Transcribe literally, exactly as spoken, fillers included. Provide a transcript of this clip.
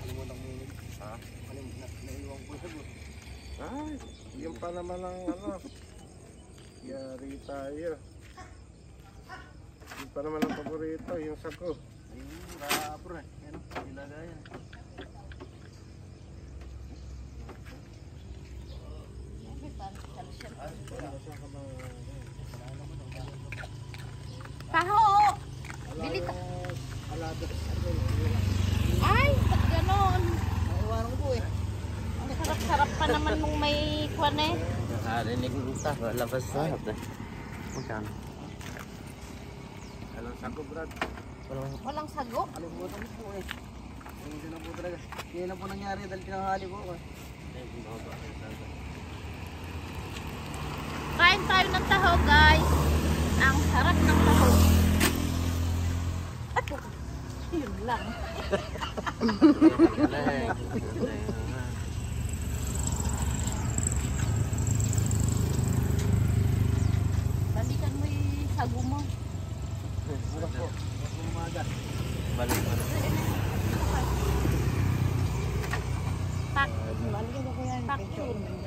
Nakalimutan ko yun. Ha? Nakalimutan. Naiiwan ko ito. Ay, yun pa naman ang ano. Yari tayo. Yun pa naman ang paborito, yung sago. Ayun, rapor eh. Yan o, nilagayan. Taho! Bili ta. Ay, ba't ganon? Naiwanan ko po eh. Ang sarap-sarap pa naman nung may kwan eh. Narinig mo tayo, labas sarap eh. Magkano? Alang sago, Brad. Walang sago. Kalimutan ko po eh. Hindi na po talaga. Hindi na po nangyari dahil tinanghali po eh. Kain tayo ng taho, guys. Ang sarap ng taho. At yun lang. Balikan mo yung sago mo. Ano po? Umaga. Balik mo na. Pak. Pak yun.